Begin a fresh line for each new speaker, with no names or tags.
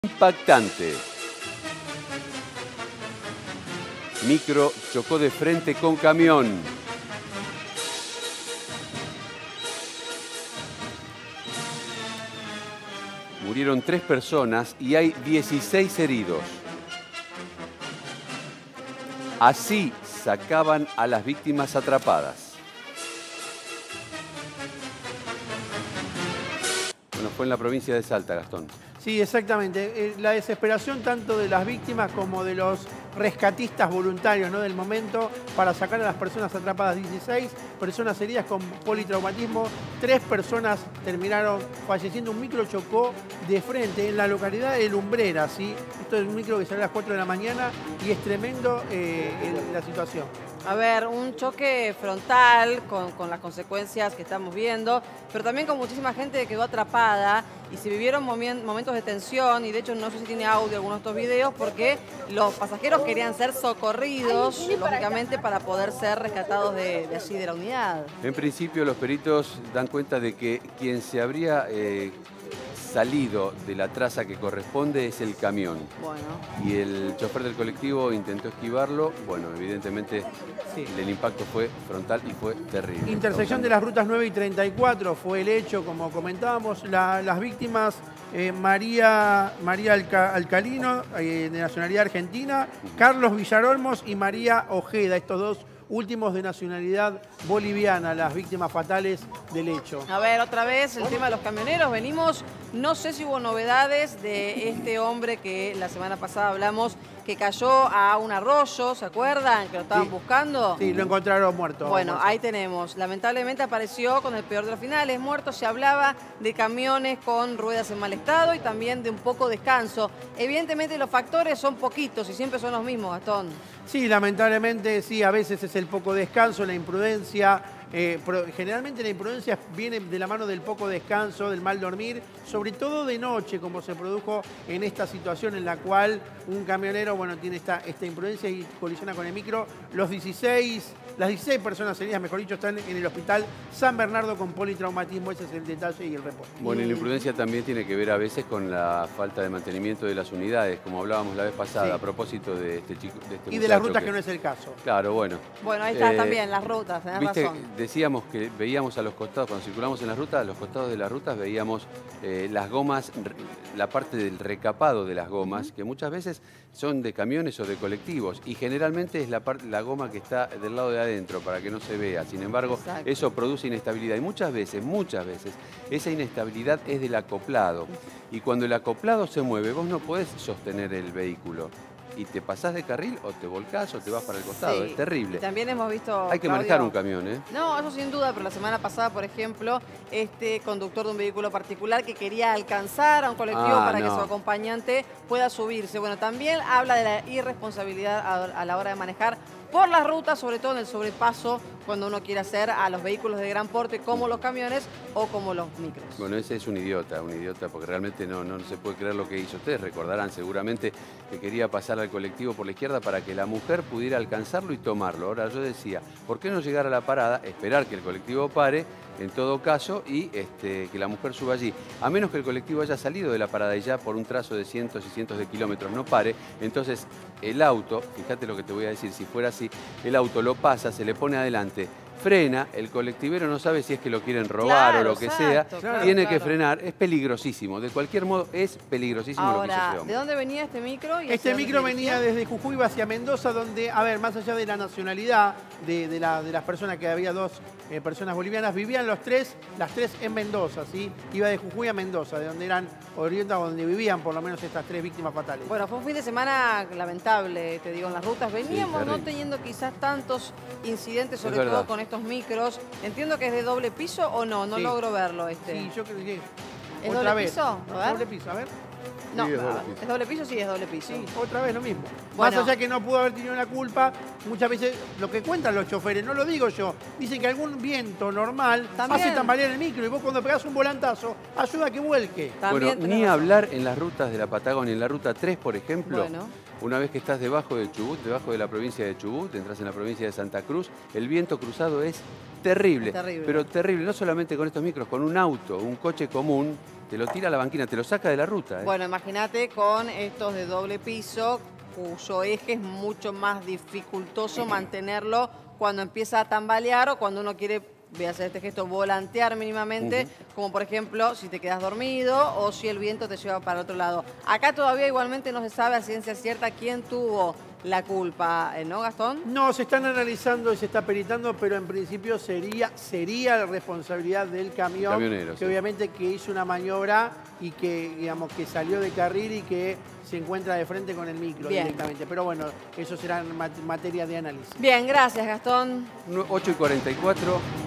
Impactante. Micro chocó de frente con camión. Murieron 3 personas y hay 16 heridos. Así sacaban a las víctimas atrapadas. Bueno, fue en la provincia de Salta, Gastón.
Sí, exactamente. La desesperación tanto de las víctimas como de los rescatistas voluntarios, ¿no?, del momento para sacar a las personas atrapadas. 16 personas heridas con politraumatismo, 3 personas terminaron falleciendo. Un micro chocó de frente en la localidad de Lumbreras, ¿sí? Esto es un micro que sale a las 4 de la mañana y es tremendo la situación.
A ver, un choque frontal con las consecuencias que estamos viendo, pero también con muchísima gente que quedó atrapada y se vivieron momentos de tensión, y de hecho no sé si tiene audio alguno de estos videos, porque los pasajeros querían ser socorridos, lógicamente, para poder ser rescatados de allí, de la unidad.
En principio los peritos dan cuenta de que quien se habría salido de la traza que corresponde es el camión.
Bueno.
Y el chofer del colectivo intentó esquivarlo. Bueno, evidentemente sí, el impacto fue frontal y fue terrible.
Intersección de las rutas 9 y 34 fue el hecho, como comentábamos. Las víctimas, María Alcalino, de nacionalidad argentina, Carlos Villarolmos y María Ojeda, estos dos últimos de nacionalidad boliviana, las víctimas fatales del hecho.
A ver, otra vez el tema de los camioneros. Venimos, no sé si hubo novedades de este hombre que la semana pasada hablamos, que cayó a un arroyo, ¿se acuerdan? Que lo estaban buscando.
Sí, lo encontraron muerto.
Bueno, ahí tenemos. Lamentablemente apareció con el peor de los finales, muerto. Se hablaba de camiones con ruedas en mal estado y también de un poco descanso. Evidentemente los factores son poquitos y siempre son los mismos, Gastón.
Sí, lamentablemente sí, a veces es el poco descanso, la imprudencia. Generalmente la imprudencia viene de la mano del poco descanso, del mal dormir, sobre todo de noche, como se produjo en esta situación en la cual un camionero, bueno, tiene esta imprudencia y colisiona con el micro. Las 16 personas heridas, mejor dicho, están en el hospital San Bernardo con politraumatismo. Ese es el detalle y el reporte.
Bueno, y la imprudencia también tiene que ver a veces con la falta de mantenimiento de las unidades, como hablábamos la vez pasada, sí, a propósito de este chico.
Y de las rutas que no es el caso.
Claro, bueno.
Bueno, ahí está también, las rutas, tenés razón.
Decíamos que veíamos a los costados, cuando circulamos en las rutas, a los costados de las rutas veíamos las gomas, la parte del recapado de las gomas, que muchas veces son de camiones o de colectivos, y generalmente es la goma que está del lado de adentro para que no se vea. Sin embargo, exacto, eso produce inestabilidad, y muchas veces, esa inestabilidad es del acoplado. Y cuando el acoplado se mueve, vos no podés sostener el vehículo. Y te pasás de carril o te volcás o te vas para el costado. Sí, es terrible.
También hemos visto,
hay que manejar un camión, ¿eh?
No, eso sin duda, pero la semana pasada, por ejemplo, este conductor de un vehículo particular que quería alcanzar a un colectivo para que su acompañante pueda subirse. Bueno, también habla de la irresponsabilidad a la hora de manejar por las rutas, sobre todo en el sobrepaso, cuando uno quiere hacer a los vehículos de gran porte como los camiones o como los micros.
Bueno, ese es un idiota, porque realmente no se puede creer lo que hizo. Ustedes recordarán seguramente que quería pasar al colectivo por la izquierda para que la mujer pudiera alcanzarlo y tomarlo. Ahora yo decía, ¿por qué no llegar a la parada, esperar que el colectivo pare, en todo caso, y que la mujer suba allí? A menos que el colectivo haya salido de la parada y ya por un trazo de cientos y cientos de kilómetros no pare, entonces el auto, fíjate lo que te voy a decir, si fuera así, el auto lo pasa, se le pone adelante, frena, el colectivero no sabe si es que lo quieren robar, claro, o lo que sea, tiene que frenar, es peligrosísimo, de cualquier modo es peligrosísimo.
Ahora,
lo que hizo ese hombre.
¿De dónde venía este micro?
Este micro venía desde Jujuy hacia Mendoza, donde, a ver, más allá de la nacionalidad de las personas, que había 2 personas bolivianas, vivían las tres en Mendoza, ¿sí? Iba de Jujuy a Mendoza, de donde eran orientados, donde vivían por lo menos estas 3 víctimas fatales.
Bueno, fue un fin de semana lamentable, te digo, en las rutas. Veníamos no teniendo quizás tantos incidentes, sobre todo con estos micros. Entiendo que es de doble piso o no, no logro verlo este.
Sí, yo creo que
¿es doble piso? A ver.
Doble piso, a ver.
No, sí, ¿es doble piso? Sí, es doble piso.
Sí, otra vez lo mismo.
Bueno.
Más allá que no pudo haber tenido la culpa, muchas veces lo que cuentan los choferes, no lo digo yo, dicen que algún viento normal hace tambalear el micro, y vos cuando pegás un volantazo ayuda a que vuelque.
Bueno, ni hablar en las rutas de la Patagonia, en la ruta 3, por ejemplo, una vez que estás debajo de Chubut, debajo de la provincia de Chubut, entras en la provincia de Santa Cruz, el viento cruzado es terrible, pero terrible, no solamente con estos micros, con un auto, un coche común, te lo tira a la banquina, te lo saca de la ruta.
Bueno, imagínate con estos de doble piso, cuyo eje es mucho más dificultoso mantenerlo cuando empieza a tambalear o cuando uno quiere, voy a hacer este gesto, volantear mínimamente, como por ejemplo si te quedas dormido o si el viento te lleva para otro lado. Acá todavía igualmente no se sabe a ciencia cierta quién tuvo la culpa, ¿no, Gastón?
No, se están analizando y se está peritando, pero en principio sería la responsabilidad del camión,
camionero,
que
sí.
obviamente que hizo una maniobra y que, digamos, que salió de carril y que se encuentra de frente con el micro directamente. Pero bueno, eso será materia de análisis.
Bien, gracias, Gastón.
8:44.